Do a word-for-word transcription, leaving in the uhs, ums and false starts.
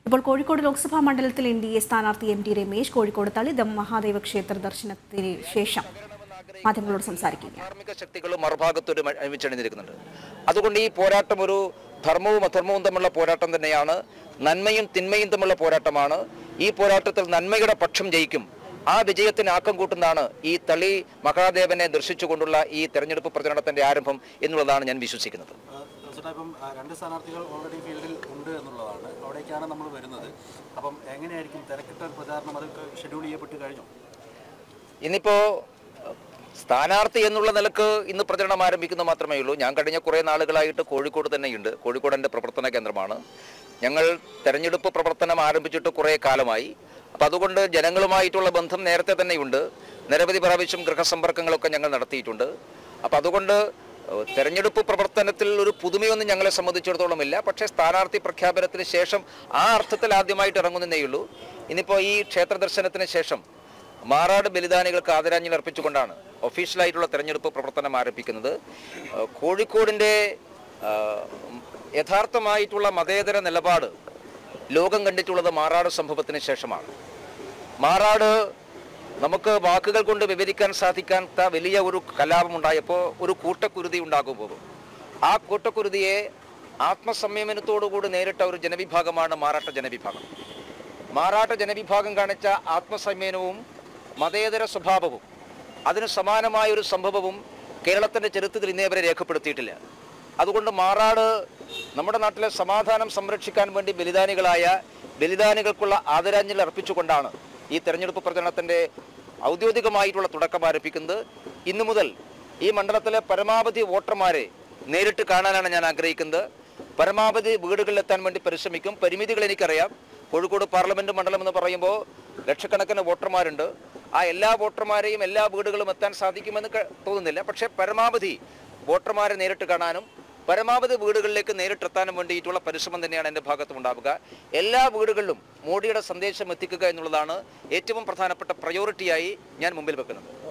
ഇപ്പോൾ കോഴിക്കോട് ലോക്സഭാ മണ്ഡലത്തിൽ N D A സ്ഥാനാർത്ഥി എം ടി രമേശ് കോഴിക്കോട് തളിതം മഹാദേവ ക്ഷേത്ര ദർശനത്തിന് ശേഷം മാധ്യമങ്ങളോട് സംസാരിക്കുകയാണ്. ധാർമ്മിക ശക്തികളും മറുഭാഗത്തോട് ഒരുമിച്ചണിഞ്ഞിരിക്കുന്നുണ്ട്. അതുകൊണ്ട് ഈ പോരാട്ടം ഒരു ധർമ്മവും അധർമ്മവും തമ്മിലുള്ള പോരാട്ടം തന്നെയാണ്. നന്മയും തിന്മയും തമ്മിലുള്ള പോരാട്ടമാണ്. ഈ പോരാട്ടത്തിൽ നന്മയുടെ പക്ഷം ജയിക്കും. ആ വിജയത്തിന് ആക്കം കൂട്ടുന്നതാണ് ഈ തളി മഹാദേവനെ ദർശിച്ചുകൊണ്ടുള്ള ഈ തെരഞ്ഞെടുപ്പ് പ്രചരണത്തിന്റെ ആരംഭം എന്നുള്ളതാണ് ഞാൻ വിശ്വസിക്കുന്നത്. ഇപ്പം രണ്ട് സ്ഥാനാർത്ഥികൾ ഓൾറെഡി ഫീൽഡിൽ ഉണ്ട് എന്നുള്ളതാണ്. അവിടേക്കാണ് നമ്മൾ വരുന്നത്. അപ്പം എങ്ങനെയായിരിക്കും തിരക്കിട്ട പ്രചാരണം അത് ഷെഡ്യൂൾ ചെയ്യപ്പെട്ട് കഴിഞ്ഞു? ഇന്നിപ്പോൾ സ്ഥാനാർത്ഥി എന്നുള്ള നിലക്ക് ഇന്ന് പ്രചരണം ആരംഭിക്കുന്ന മാത്രമേ ഉള്ളൂ. ഞാൻ കഴിഞ്ഞ കുറേ നാളുകളായിട്ട് കോഴിക്കോട് തന്നെയുണ്ട്. കോഴിക്കോട് എൻ്റെ പ്രവർത്തന കേന്ദ്രമാണ്. ഞങ്ങൾ തെരഞ്ഞെടുപ്പ് പ്രവർത്തനം ആരംഭിച്ചിട്ട് കുറേ കാലമായി. അപ്പം അതുകൊണ്ട് ജനങ്ങളുമായിട്ടുള്ള ബന്ധം നേരത്തെ തന്നെയുണ്ട്. നിരവധി പ്രാവശ്യം ഗൃഹസമ്പർക്കങ്ങളൊക്കെ ഞങ്ങൾ നടത്തിയിട്ടുണ്ട്. അപ്പം അതുകൊണ്ട് തെരഞ്ഞെടുപ്പ് പ്രവർത്തനത്തിൽ ഒരു പുതുമയൊന്നും ഞങ്ങളെ സംബന്ധിച്ചിടത്തോളം ഇല്ല. പക്ഷേ സ്ഥാനാർത്ഥി പ്രഖ്യാപനത്തിന് ശേഷം ആ അർത്ഥത്തിൽ ആദ്യമായിട്ട് ഇറങ്ങുന്നതേ ഉള്ളൂ. ഇന്നിപ്പോൾ ഈ ക്ഷേത്ര ദർശനത്തിന് ശേഷം മാറാട് ബലിദാനികൾക്ക് ആദരാഞ്ജലി അർപ്പിച്ചുകൊണ്ടാണ് ഒഫീഷ്യലായിട്ടുള്ള തെരഞ്ഞെടുപ്പ് പ്രവർത്തനം ആരംഭിക്കുന്നത്. കോഴിക്കോടിൻ്റെ യഥാർത്ഥമായിട്ടുള്ള മതേതര നിലപാട് ലോകം കണ്ടിട്ടുള്ളത് മാറാട് സംഭവത്തിന് ശേഷമാണ്. മാറാട് നമുക്ക് വാക്കുകൾ കൊണ്ട് വിവരിക്കാൻ സാധിക്കാത്ത വലിയ ഒരു കലാപം ഉണ്ടായപ്പോൾ ഒരു കൂട്ടക്കുരുതി ഉണ്ടാകുമ്പോൾ ആ കൂട്ടക്കുരുതിയെ ആത്മസംയമനത്തോടുകൂടി നേരിട്ട ഒരു ജനവിഭാഗമാണ് മാറാട്ട ജനവിഭാഗം. മാറാട്ട ജനവിഭാഗം കാണിച്ച ആത്മസംയമനവും മതേതര സ്വഭാവവും അതിന് സമാനമായ ഒരു സംഭവവും കേരളത്തിൻ്റെ ചരിത്രത്തിൽ ഇന്നേ വരെ രേഖപ്പെടുത്തിയിട്ടില്ല. അതുകൊണ്ട് മാറാട് നമ്മുടെ നാട്ടിലെ സമാധാനം സംരക്ഷിക്കാൻ വേണ്ടി ബലിദാനികളായ ബലിദാനികൾക്കുള്ള ആദരാഞ്ജലി അർപ്പിച്ചുകൊണ്ടാണ് ഈ തെരഞ്ഞെടുപ്പ് പ്രചരണത്തിൻ്റെ ഔദ്യോഗികമായിട്ടുള്ള തുടക്കം ആരംഭിക്കുന്നത്. ഇന്നു മുതൽ ഈ മണ്ഡലത്തിലെ പരമാവധി വോട്ടർമാരെ നേരിട്ട് കാണാനാണ് ഞാൻ ആഗ്രഹിക്കുന്നത്. പരമാവധി വീടുകളിലെത്താൻ വേണ്ടി പരിശ്രമിക്കും. പരിമിതികൾ എനിക്കറിയാം. കോഴിക്കോട് പാർലമെൻറ്റ് മണ്ഡലം എന്ന് പറയുമ്പോൾ ലക്ഷക്കണക്കിന് വോട്ടർമാരുണ്ട്. ആ എല്ലാ വോട്ടർമാരെയും എല്ലാ വീടുകളും എത്താൻ സാധിക്കുമെന്ന് തോന്നുന്നില്ല. പക്ഷേ പരമാവധി വോട്ടർമാരെ നേരിട്ട് കാണാനും പരമാവധി വീടുകളിലേക്ക് നേരിട്ടെത്താനും വേണ്ടിയിട്ടുള്ള പരിശ്രമം തന്നെയാണ് എൻ്റെ ഭാഗത്തുണ്ടാവുക. എല്ലാ വീടുകളിലും മോഡിയുടെ സന്ദേശം എത്തിക്കുക എന്നുള്ളതാണ് ഏറ്റവും പ്രധാനപ്പെട്ട പ്രയോറിറ്റിയായി ഞാൻ മുമ്പിൽ വെക്കുന്നത്.